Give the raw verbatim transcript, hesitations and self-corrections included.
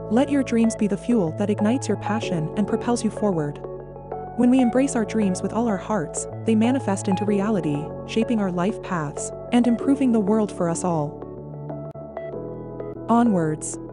Let your dreams be the fuel that ignites your passion and propels you forward. When we embrace our dreams with all our hearts, they manifest into reality, shaping our life paths and improving the world for us all. Onwards.